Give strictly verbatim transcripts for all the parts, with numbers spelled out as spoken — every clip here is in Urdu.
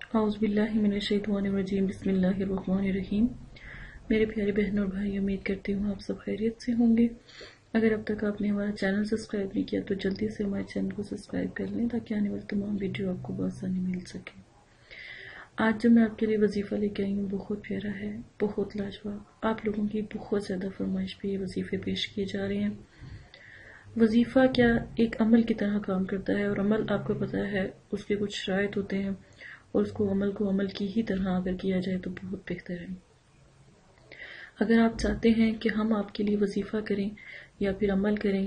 اعوذ باللہ من الشیطان الرجیم بسم اللہ الرحمن الرحیم۔ میرے پیارے بہنوں اور بھائی، امید کرتی ہوں آپ سب خیریت سے ہوں گے۔ اگر اب تک آپ نے ہمارا چینل سبسکرائب نہیں کیا تو جلدی سے ہمارے چینل کو سبسکرائب کر لیں تاکہ آنے والی تمام ویڈیو آپ کو بآسانی مل سکے۔ آج جو میں آپ کے لیے وظیفہ لے کے آئی ہوں بہت پیارا ہے، بہت لاجواب۔ آپ لوگوں کی بہت زیادہ فرمائش پہ یہ وظیفے پیش کیے جا رہے ہیں۔ وظیفہ کیا ایک عمل کی طرح کام کرتا ہے، اور عمل آپ کو پتہ ہے اس کے کچھ شرائط ہوتے ہیں، اور اس کو عمل کو عمل کی ہی طرح اگر کیا جائے تو بہت بہتر ہے۔ اگر آپ چاہتے ہیں کہ ہم آپ کے لیے وظیفہ کریں یا پھر عمل کریں،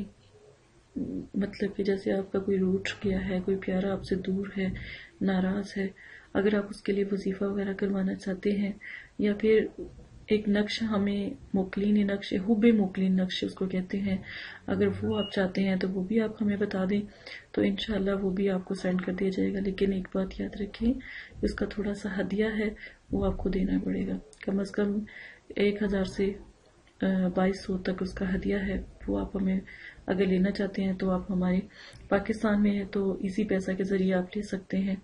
مطلب کہ جیسے آپ کا کوئی روٹ گیا ہے، کوئی پیارا آپ سے دور ہے، ناراض ہے، اگر آپ اس کے لیے وظیفہ وغیرہ کروانا چاہتے ہیں، یا پھر ایک نقش ہمیں موکلین نقش، حب موکلین نقش اس کو کہتے ہیں، اگر وہ آپ چاہتے ہیں تو وہ بھی آپ ہمیں بتا دیں تو انشاءاللہ وہ بھی آپ کو سینڈ کر دیا جائے گا۔ لیکن ایک بات یاد رکھیں، اس کا تھوڑا سا ہدیہ ہے، وہ آپ کو دینا پڑے گا، کم از کم ایک ہزار سے بائیس سو تک اس کا ہدیہ ہے۔ وہ آپ ہمیں اگر لینا چاہتے ہیں تو آپ ہمارے پاکستان میں ہیں تو ایزی پیسہ کے ذریعے آپ لے سکتے ہیں،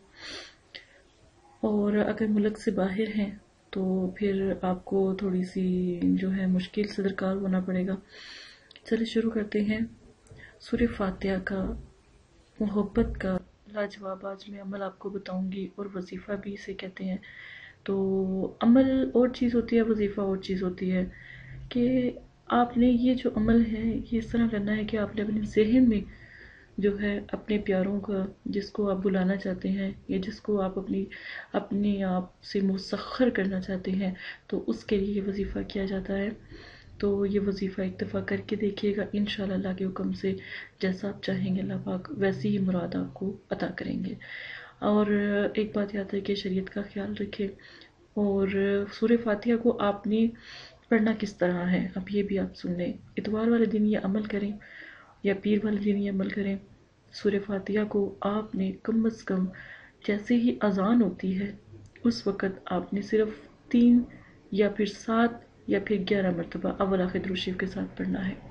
اور اگر ملک سے باہر ہیں تو پھر آپ کو تھوڑی سی جو ہے مشکل سے درکار ہونا پڑے گا۔ چلے شروع کرتے ہیں۔ سورہ فاتحہ کا محبت کا لاجواب آج میں عمل آپ کو بتاؤں گی، اور وظیفہ بھی اسے کہتے ہیں۔ تو عمل اور چیز ہوتی ہے، وظیفہ اور چیز ہوتی ہے، کہ آپ نے یہ جو عمل ہے یہ اس طرح کرنا ہے کہ آپ نے اپنے ذہن میں جو ہے اپنے پیاروں کا، جس کو آپ بلانا چاہتے ہیں یا جس کو آپ اپنی اپنے آپ سے مسخر کرنا چاہتے ہیں، تو اس کے لیے یہ وظیفہ کیا جاتا ہے۔ تو یہ وظیفہ ایک دفعہ کر کے دیکھیے گا، انشاءاللہ اللہ کے حکم سے جیسا آپ چاہیں گے اللہ پاک ویسی ہی مراد آپ کو عطا کریں گے۔ اور ایک بات یاد ہے کہ شریعت کا خیال رکھیں، اور سورہ فاتحہ کو آپ نے پڑھنا کس طرح ہے اب یہ بھی آپ سن لیں۔ اتوار والے دن یہ عمل کریں یا پیر والے دن یہ عمل کریں، سورہ فاتحہ کو آپ نے کم از کم جیسے ہی اذان ہوتی ہے اس وقت آپ نے صرف تین یا پھر سات یا پھر گیارہ مرتبہ اول آخر درود شریف کے ساتھ پڑھنا ہے۔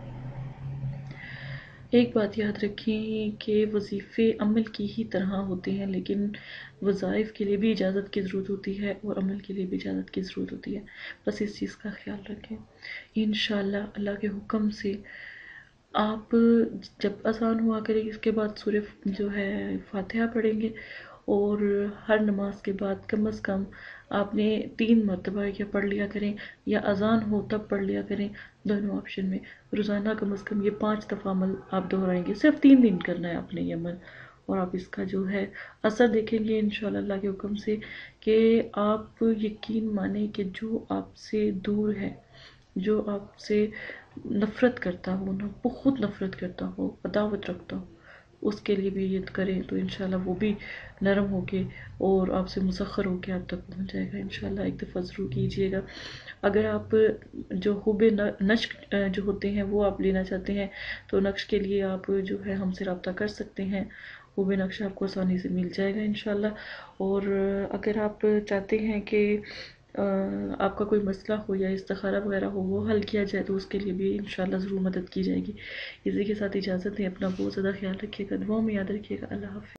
ایک بات یاد رکھیں کہ وظیفے عمل کی ہی طرح ہوتے ہیں، لیکن وظائف کے لیے بھی اجازت کی ضرورت ہوتی ہے اور عمل کے لیے بھی اجازت کی ضرورت ہوتی ہے، بس اس چیز کا خیال رکھیں۔ انشاءاللہ اللہ کے حکم سے آپ جب اذان ہوا کرے اس کے بعد سورہ جو ہے فاتحہ پڑھیں گے، اور ہر نماز کے بعد کم از کم آپ نے تین مرتبہ یا پڑھ لیا کریں، یا اذان ہو تب پڑھ لیا کریں، دونوں آپشن میں روزانہ کم از کم یہ پانچ دفعہ عمل آپ دہرائیں گے۔ صرف تین دن کرنا ہے آپ نے یہ عمل، اور آپ اس کا جو ہے اثر دیکھیں گے انشاءاللہ اللہ کے حکم سے، کہ آپ یقین مانیں کہ جو آپ سے دور ہے، جو آپ سے نفرت کرتا ہو نا، بہت نفرت کرتا ہو، عداوت رکھتا ہو، اس کے لیے بھی یہ کریں تو انشاءاللہ وہ بھی نرم ہو کے اور آپ سے مسخر ہو کے آپ تک پہنچ جائے گا۔ انشاءاللہ ایک دفعہ ضرور کیجئے گا۔ اگر آپ جو حب نقش جو ہوتے ہیں وہ آپ لینا چاہتے ہیں تو نقش کے لیے آپ جو ہے ہم سے رابطہ کر سکتے ہیں، حب نقش آپ کو آسانی سے مل جائے گا انشاءاللہ۔ اور اگر آپ چاہتے ہیں کہ آپ کا کوئی مسئلہ ہو یا استخارہ وغیرہ ہو وہ حل کیا جائے تو اس کے لیے بھی انشاءاللہ ضرور مدد کی جائے گی۔ اسی کے ساتھ اجازت دیں، اپنا بہت زیادہ خیال رکھیے گا، دعاؤں میں یاد رکھیے گا۔ اللہ حافظ۔